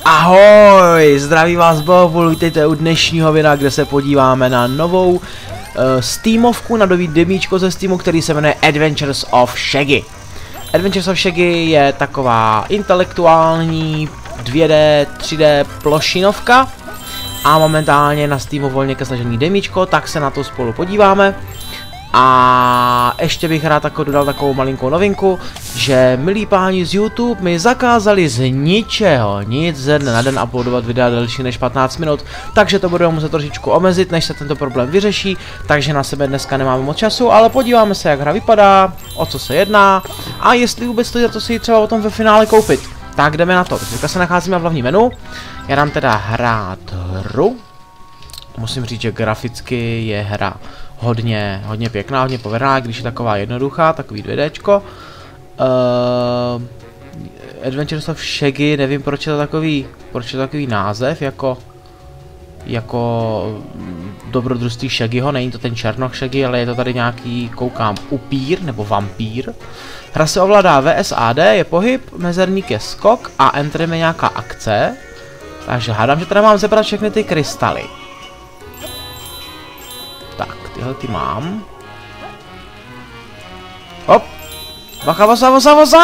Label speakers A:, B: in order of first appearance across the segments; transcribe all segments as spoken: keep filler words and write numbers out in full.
A: Ahoj, zdraví vás Bohu, vítejte u dnešního videa, kde se podíváme na novou uh, Steamovku, na nový demíčko ze Steamu, který se jmenuje Adventures of Shaggy. Adventures of Shaggy je taková intelektuální dvě dé, tři dé plošinovka a momentálně na Steamu volně ke stažení demíčko, tak se na to spolu podíváme. A ještě bych rád tako dodal takovou malinkou novinku, že milí páni z YouTube mi zakázali z ničeho nic ze dne na den uploadovat videa delší než patnáct minut, takže to budeme muset trošičku omezit, než se tento problém vyřeší, takže na sebe dneska nemáme moc času, ale podíváme se, jak hra vypadá, o co se jedná a jestli vůbec stojí za to si ji třeba o tom ve finále koupit. Tak jdeme na to, teďka se nacházíme v hlavním menu, já dám teda hrát hru, musím říct, že graficky je hra hodně, hodně pěkná, hodně povedená, když je taková jednoduchá, takový dvě déčko. Uh, Adventures of Shaggy, nevím proč je to takový, proč je to takový název, jako jako dobrodružství Shaggyho, není to ten černoch Shaggy, ale je to tady nějaký, koukám, upír nebo vampír. Hra se ovládá V S A D, je pohyb, mezerník je skok a enter je nějaká akce. Takže hádám, že teda mám zebrat všechny ty krystaly. Tak, tyhle ty mám. Hop! Bacha, vosa, vosa, vosa!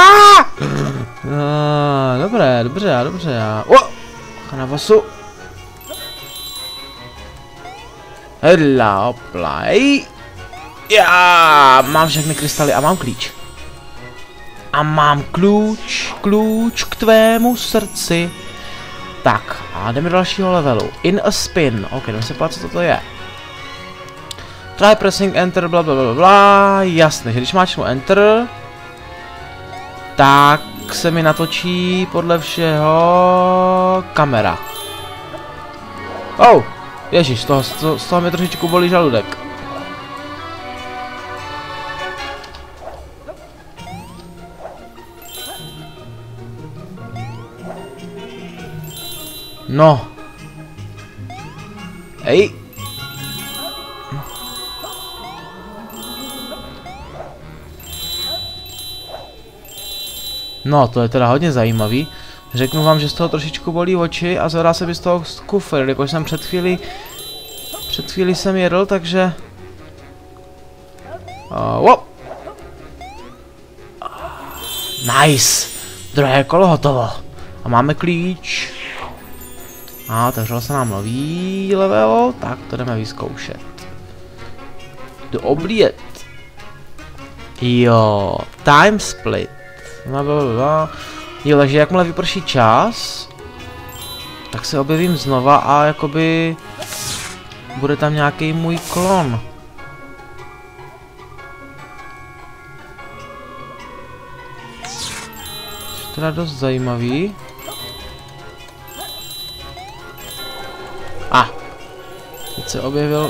A: No, dobré, dobře, dobře. O! Bacha na vosu. Hela, hopla, ej! Já mám všechny krystaly a mám klíč. A mám kluč, kluč k tvému srdci. Tak, a jdeme do dalšího levelu. In a spin. Ok, jdeme se podívat, co toto je. Try pressing enter, bla bla bla bla, jasně, že když máčnu enter, tak se mi natočí podle všeho kamera. Oh, ježiš, z toho, z toho mi trošičku bolí žaludek. No. Ej. No, to je teda hodně zajímavý. Řeknu vám, že z toho trošičku bolí oči a zvedá se mi z toho kufr, jakož jsem před chvíli... Před chvíli jsem jedl, takže... Uh, wow. Nice! Druhé kolo hotovo. A máme klíč. A otevřel se nám nový level, tak to jdeme vyzkoušet. Do obliet. Jo, time split. Jo, takže jakmile vyprší čas, tak se objevím znova a jakoby bude tam nějaký můj klon. Je teda dost zajímavý. A, teď se objevil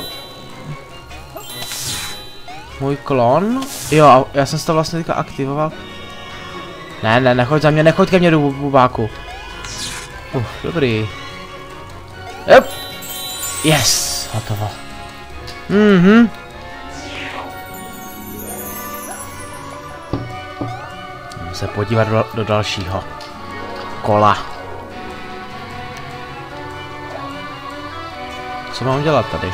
A: můj klon. Jo, já jsem si to vlastně teďka aktivoval. Ne, ne, nechoď za mě, nechoď ke mně do bubáku. Uf, dobrý. Yep. Yes, hotovo. Mhm. Jdeme se podívat do, do dalšího kola. Co mám dělat tady?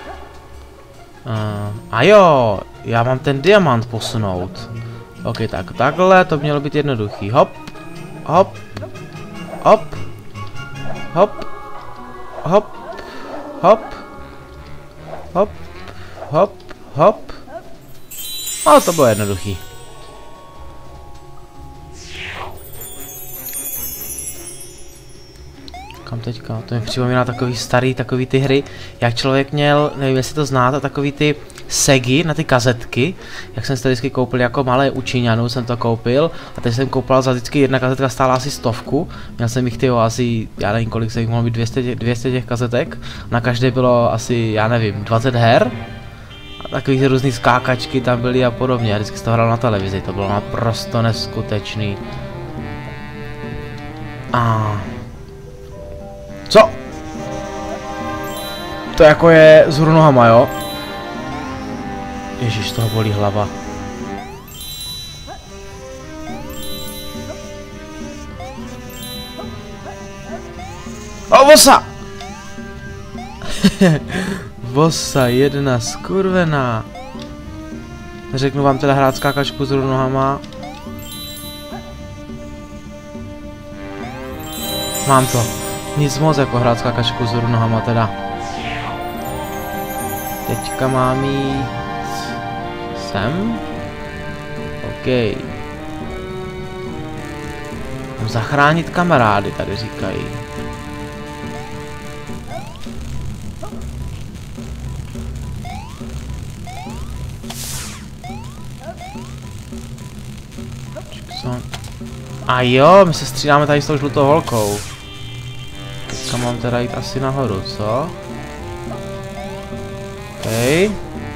A: Uh, a jo, já mám ten diamant posunout. Ok, tak takhle, to mělo být jednoduchý. Hop, hop, hop, hop, hop, hop, hop, hop, hop. A to bylo jednoduchý. Kam teďka? To mi připomíná takový starý, takový ty hry, jak člověk měl, nevím jestli to znáte, takový ty segy na ty kazetky, jak jsem si to vždycky koupil jako malé u Číňanů, jsem to koupil a teď jsem koupil za vždycky jedna kazetka stála asi stovku, měl jsem jich tyho asi, já nevím kolik se jich mohlo být, dvě stě těch kazetek, na každé bylo asi, já nevím, dvacet her a takových různých skákačky tam byly a podobně, a vždycky jsem to hrál na televizi, to bylo naprosto neskutečný. A co? To jako je z hru nohama, jo? Ježiš, toho bolí hlava. O, vosa! Vosa, jedna skurvená. Řeknu vám teda hrát skákačku z nohama. Mám to. Nic moc jako hrát skákačku z nohama teda. Teďka mám jít sem. OK. Mám zachránit kamarády, tady říkají. A jo, my se střídáme tady s tou žlutou holkou. Teďka mám teda jít asi nahoru, co? OK.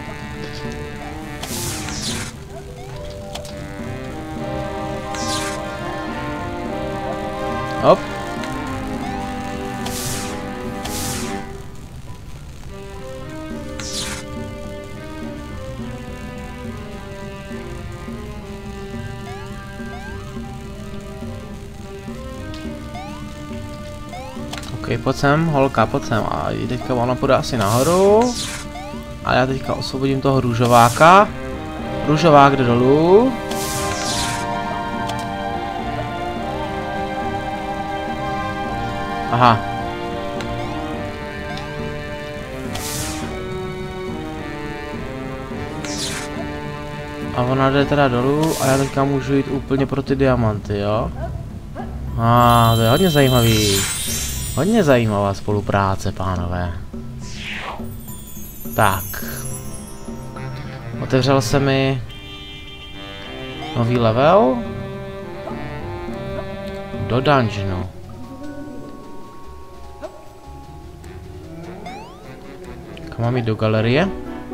A: Hop. OK, pojď sem, holka, pojď sem. A teďka ona půjde asi nahoru. A já teďka osvobodím toho růžováka. Růžovák jde dolů. Aha. A ona jde teda dolů a já teďka můžu jít úplně pro ty diamanty, jo? A ah, to je hodně zajímavý. Hodně zajímavá spolupráce, pánové. Tak. Otevřel se mi nový level do dungeonu. Kam mám jít, do galerie?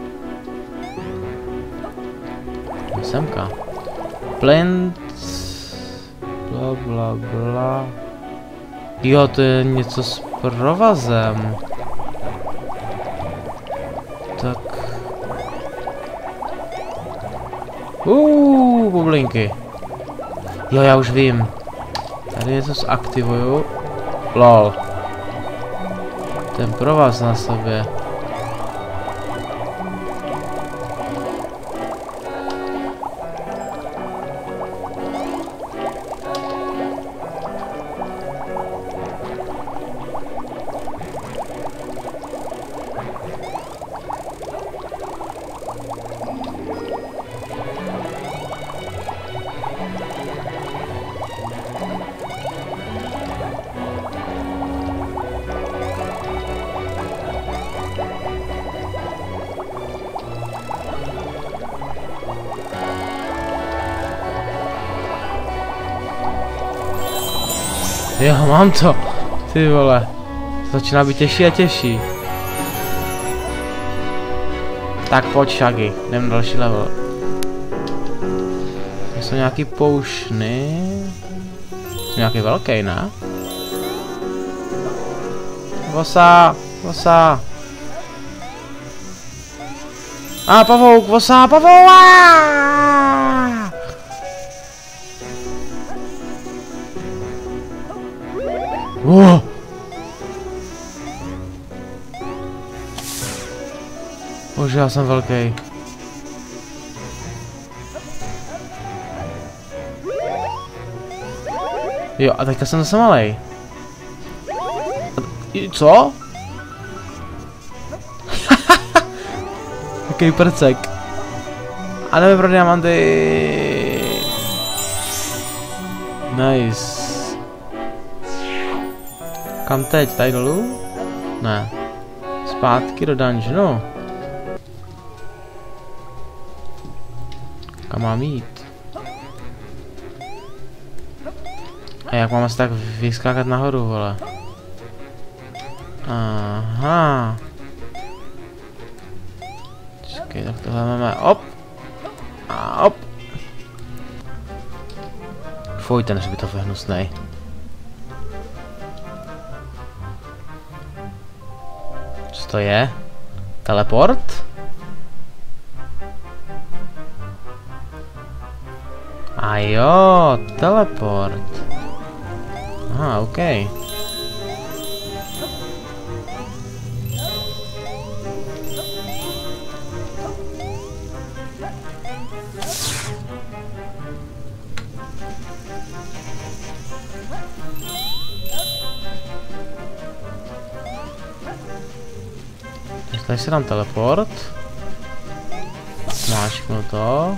A: Semka. Plint. Bla bla bla. Jo, to je něco s provazem. Tak. Uuu, bublinky. Jo, já už vím. Tady něco zaktivuju. Lol. Ten provaz na sobě. Jo, mám to. Ty vole. Začíná být těžší a těžší. Tak pojď, Shaggy. Jdem na další level. To jsou nějaký poušny. Jsou nějaký velký, ne? Vosa, vosa. A pavouk, vosa, pavouk. Wow. Bože, já jsem velký. Jo, a teďka jsem zase malej. Co? Jaký prcek. A jdeme pro diamanty. Nice. Kam teď? Tady dolů? Ne. Zpátky do dungeonu. Kam mám jít? A jak mám asi tak vyskákat nahoru, vole? Aha. Čekej, tak tohle máme. Op. A op. Fuj, ten hřbitov je hnusnej. Co to je? Teleport? A jo, teleport. Aha, OK. Tady si dám teleport. Máčknu to.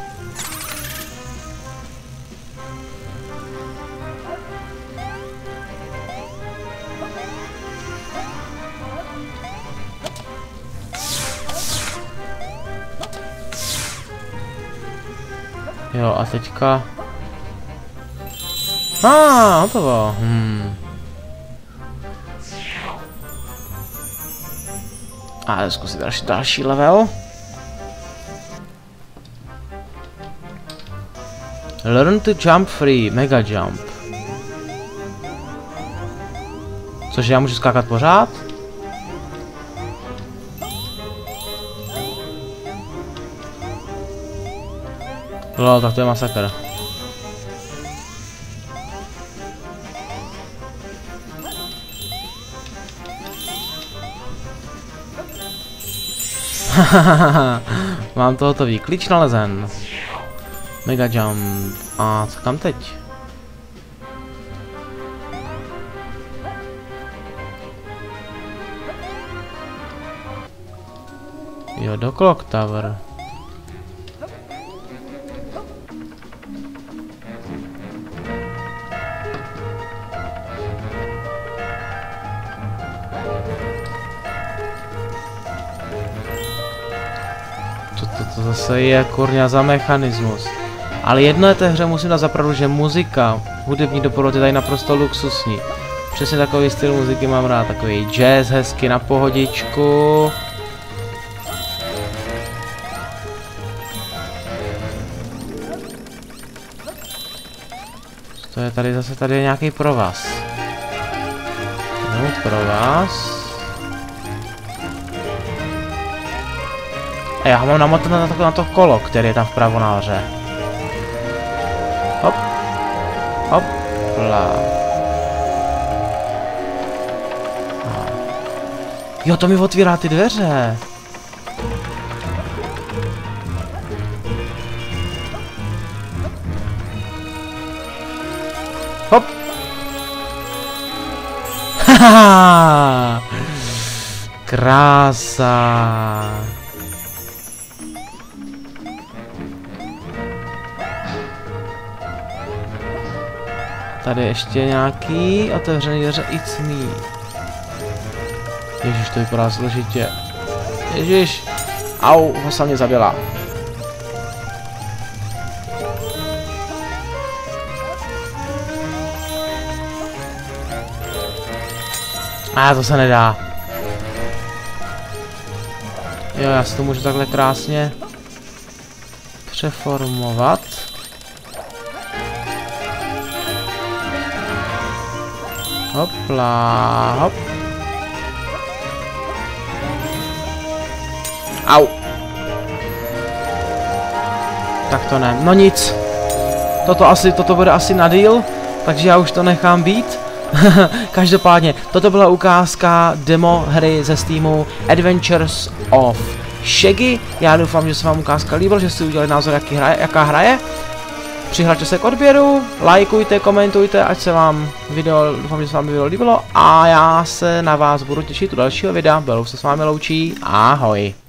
A: Jo, a teďka... A, ah, hotovo. Hmm. A zkusit další, další level. Learn to jump free, mega jump. Cože, já můžu skákat pořád? Lol, tak to je masakr. Mám to hotový. Klíč nalezen. Mega jump. A co tam teď? Jo, do Clock Tower. Co to, to zase je kurňa za mechanismus? Ale jedno je té hře musím dát zapravdu, že muzika, hudební doprovod je tady naprosto luxusní. Přesně takový styl muziky mám rád, takový jazz hezky na pohodičku. To je tady zase, tady je nějaký provaz. No, provaz. A já mám namotané na to, na to kolo, které je tam vpravo nahoře. Hop. Hopla. Jo, to mi otvírá ty dveře. Hop. Haha. Krása. Tady ještě nějaký otevřený dveře, it's me. Ježíš, to vypadá složitě. Ježíš. Au, hosa mě zabila. A ah, to se nedá. Jo, já si to můžu takhle krásně přeformovat. Hopla, hop. Au. Tak to ne, no nic. Toto asi, toto bude asi na díl, takže já už to nechám být. Každopádně, toto byla ukázka demo hry ze Steamu Adventures of Shaggy. Já doufám, že se vám ukázka líbila, že jste udělali názor, jaký hraje, jaká hraje. Přihlašte se k odběru, lajkujte, komentujte, ať se vám video, doufám, že se vám video líbilo a já se na vás budu těšit u dalšího videa. Belou se s vámi loučí, ahoj.